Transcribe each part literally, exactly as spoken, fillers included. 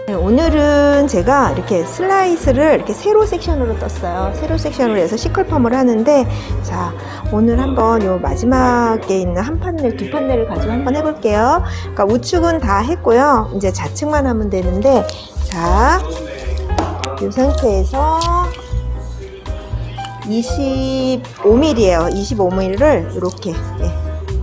네, 오늘은 제가 이렇게 슬라이스를 이렇게 세로 섹션으로 떴어요. 세로 섹션으로 해서 시컬펌을 하는데, 자, 오늘 한번 요 마지막에 있는 한 판넬, 두 판넬을 가지고 한번 해볼게요. 그러니까 우측은 다 했고요. 이제 좌측만 하면 되는데, 자, 이 상태에서 이십오 밀리미터예요. 이십오 밀리미터를 이렇게. 네.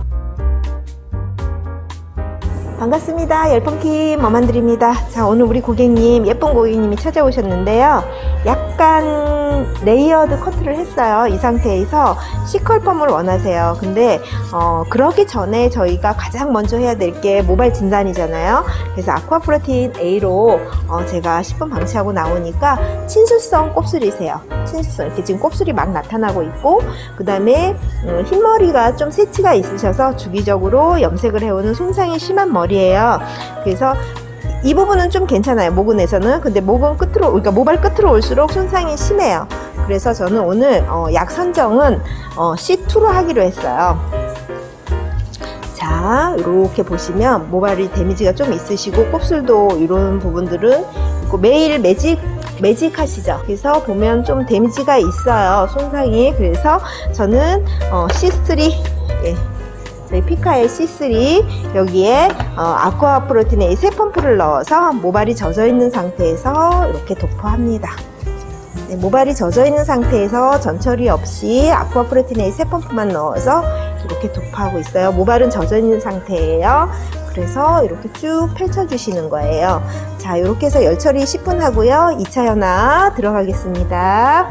반갑습니다. 열펑킴 머만드립니다. 자, 오늘 우리 고객님, 예쁜 고객님이 찾아오셨는데요. 약간 레이어드 커트를 했어요. 이 상태에서 C컬펌을 원하세요. 근데 어, 그러기 전에 저희가 가장 먼저 해야 될 게 모발 진단이잖아요. 그래서 아쿠아프로틴 A로 어, 제가 십 분 방치하고 나오니까 친수성 곱슬이세요. 친수성, 이렇게 지금 곱슬이 막 나타나고 있고, 그 다음에 음, 흰머리가 좀 새치가 있으셔서 주기적으로 염색을 해오는 손상이 심한 머리예요. 그래서 이 부분은 좀 괜찮아요, 모근에서는. 근데 모근 끝으로, 그러니까 모발 끝으로 올수록 손상이 심해요. 그래서 저는 오늘 어, 약 선정은 어, 씨 투로 하기로 했어요. 자, 이렇게 보시면 모발이 데미지가 좀 있으시고 곱슬도 이런 부분들은 있고, 매일 매직 매직 하시죠. 그래서 보면 좀 데미지가 있어요, 손상이. 그래서 저는 어, 씨 쓰리, 예. 저희 피카의 씨 쓰리, 여기에 어, 아쿠아프로틴 A 세 펌프를 넣어서 모발이 젖어 있는 상태에서 이렇게 도포합니다. 네, 모발이 젖어 있는 상태에서 전처리 없이 아쿠아프로틴 A 세 펌프만 넣어서 이렇게 도포하고 있어요. 모발은 젖어 있는 상태예요. 그래서 이렇게 쭉 펼쳐 주시는 거예요. 자, 이렇게 해서 열처리 십 분 하고요. 이 차 연화 들어가겠습니다.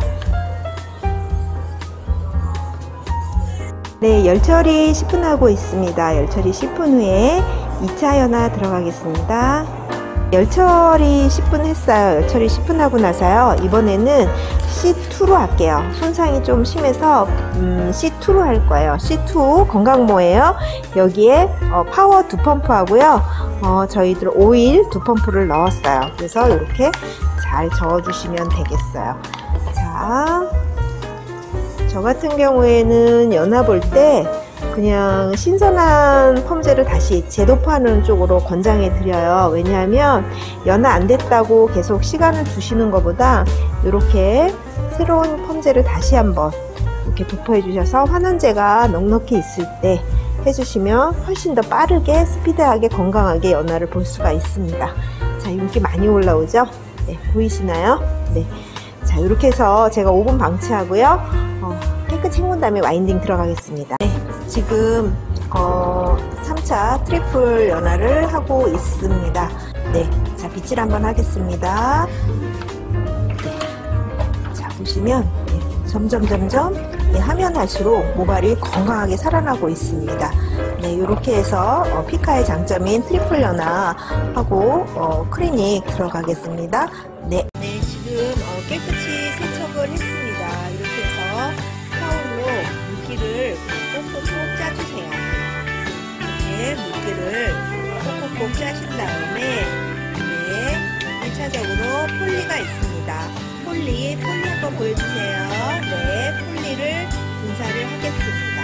네, 열처리 십 분 하고 있습니다. 열처리 십 분 후에 이 차 연화 들어가겠습니다. 열처리 십 분 했어요. 열처리 십 분 하고 나서요, 이번에는 씨 투로 할게요. 손상이 좀 심해서 음, 씨 투로 할 거예요. 씨 투 건강모예요. 여기에 어, 파워 두 펌프 하고요, 어, 저희들 오일 두 펌프를 넣었어요. 그래서 이렇게 잘 저어주시면 되겠어요. 자, 저 같은 경우에는 연화 볼 때 그냥 신선한 펌제를 다시 재도포하는 쪽으로 권장해 드려요. 왜냐하면 연화 안 됐다고 계속 시간을 두시는 것보다 이렇게 새로운 펌제를 다시 한번 이렇게 도포해 주셔서 환원제가 넉넉히 있을 때 해주시면 훨씬 더 빠르게 스피드하게 건강하게 연화를 볼 수가 있습니다. 자, 윤기 많이 올라오죠? 네, 보이시나요? 네. 자, 이렇게 해서 제가 오 분 방치하고요, 어, 깨끗이 헹군 다음에 와인딩 들어가겠습니다. 네, 지금 어, 삼 차 트리플 연화를 하고 있습니다. 네, 자, 빗질 한번 하겠습니다. 네, 자, 보시면 네, 점점 점점 네, 하면 할수록 모발이 건강하게 살아나고 있습니다. 네, 이렇게 해서 어, 피카의 장점인 트리플 연화하고 어, 클리닉 들어가겠습니다. 네, 네, 지금 어, 깨끗이 세척을 했습니다. 이렇게 해서 타올로 물기를 꼭꼭꼭 짜주세요. 이렇게 물기를 꼭꼭꼭 짜신 다음에, 네, 일 차적으로 폴리가 있습니다. 폴리, 폴리 한번 보여주세요. 네, 폴리를 분사를 하겠습니다.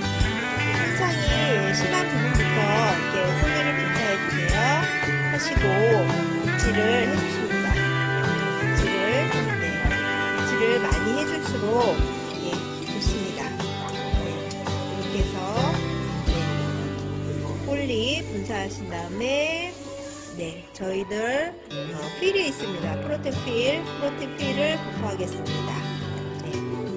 손상이 심한 부분부터 이렇게 폴리를 분사해주세요. 하시고 빗질을 해주십니다. 빗질을, 네, 빗질을 많이 해줄수록 예, 좋습니다. 네, 이렇게 해서 네, 폴리 분사하신 다음에, 네, 저희들 어, 필이 있습니다. 프로틴 필, 프로틴 필을 도포하겠습니다. 네.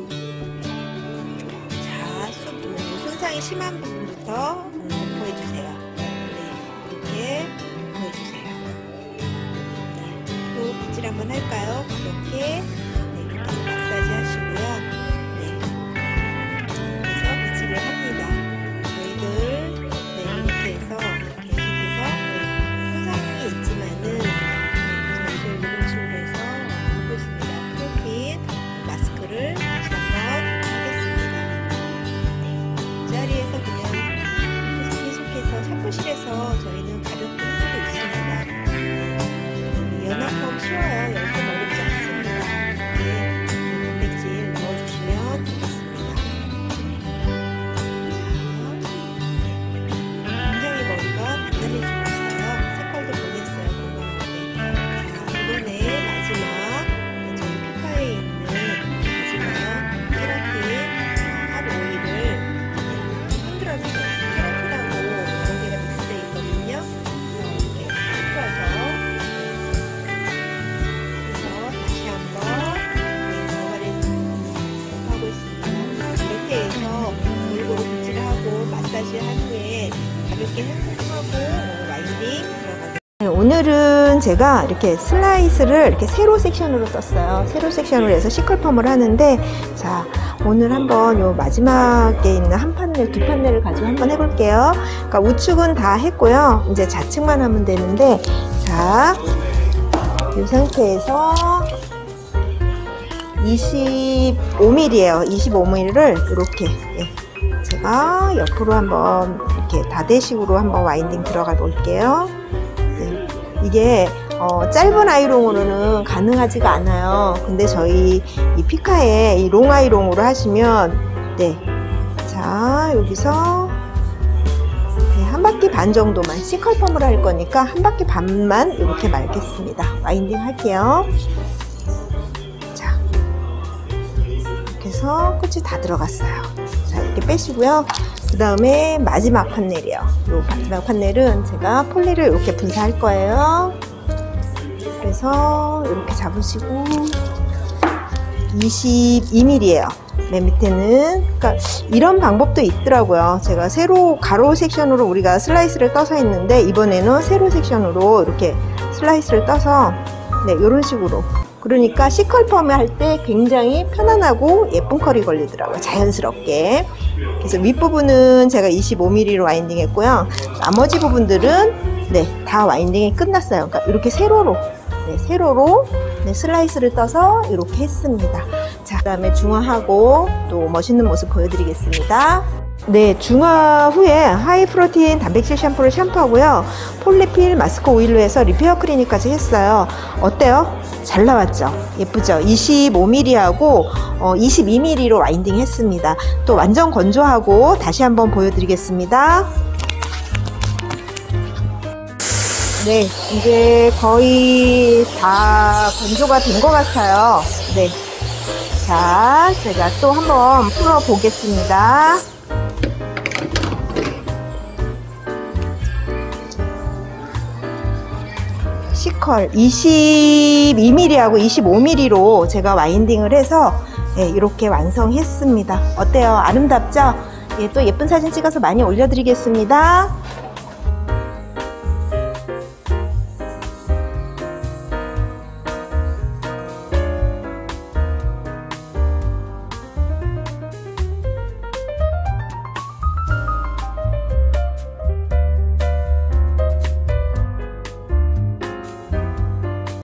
자, 수, 음, 손상이 심한 부분부터 음, 도포해주세요. 네, 이렇게 도포해주세요. 네, 또 빗질 한번 할까요? 이렇게, 네, 이렇게 마사지 하시고요. 네, 그래서 빗질을 합니다. 저희들 네, 이렇게 해서 계속해서 네, 손상이 있지만은 저희들 녹음실로 해서 하고 있습니다. 프로틴 마스크를 다시 한번 하겠습니다. 네, 이 자리에서 그냥 계속해서 샤프실에서 저희는 가볍게 해주고 있습니다. 연합펌 쉬워요. 열펌 어렵지 않습니다. 오늘은 제가 이렇게 슬라이스를 이렇게 세로 섹션으로 떴어요. 세로 섹션으로 해서 시컬펌을 하는데, 자, 오늘 한번 요 마지막에 있는 한 판넬, 두 판넬을 가지고 한번 해볼게요. 그러니까 우측은 다 했고요. 이제 좌측만 하면 되는데, 자, 이 상태에서 이십오 밀리미터예요. 이십오 밀리미터를 이렇게, 예, 제가 옆으로 한번 이렇게 다대식으로 한번 와인딩 들어가 볼게요. 네, 이게 어, 짧은 아이롱으로는 가능하지가 않아요. 근데 저희 이 피카에 이 롱 아이롱으로 하시면, 네, 자, 여기서 네, 한 바퀴 반 정도만, 시컬펌을 할 거니까 한 바퀴 반만 이렇게 말겠습니다. 와인딩 할게요. 자, 이렇게 해서 끝이 다 들어갔어요. 자, 이렇게 빼시고요. 그 다음에 마지막 판넬이에요. 이 마지막 판넬은 제가 폴리를 이렇게 분사할 거예요. 그래서 이렇게 잡으시고 이십이 밀리미터예요. 맨 밑에는. 그러니까 이런 방법도 있더라고요. 제가 세로 가로 섹션으로 우리가 슬라이스를 떠서 했는데, 이번에는 세로 섹션으로 이렇게 슬라이스를 떠서, 네, 이런 식으로. 그러니까 시컬펌을 할 때 굉장히 편안하고 예쁜 컬이 걸리더라고요. 자연스럽게. 그래서 윗부분은 제가 이십오 밀리미터로 와인딩 했고요. 나머지 부분들은, 네, 다 와인딩이 끝났어요. 그러니까 이렇게 세로로, 네, 세로로, 네, 슬라이스를 떠서 이렇게 했습니다. 자, 그 다음에 중화하고 또 멋있는 모습 보여드리겠습니다. 네, 중화 후에 하이 프로틴 단백질 샴푸를 샴푸하고요. 폴리필 마스크 오일로 해서 리페어 클리닉까지 했어요. 어때요? 잘 나왔죠? 예쁘죠? 이십오 밀리미터하고 어, 이십이 밀리미터로 와인딩 했습니다. 또 완전 건조하고 다시 한번 보여드리겠습니다. 네, 이제 거의 다 건조가 된 것 같아요. 네, 자, 제가 또 한번 풀어 보겠습니다. 시컬 이십이 밀리미터하고 이십오 밀리미터로 제가 와인딩을 해서, 네, 이렇게 완성했습니다. 어때요? 아름답죠? 예, 또 예쁜 사진 찍어서 많이 올려드리겠습니다.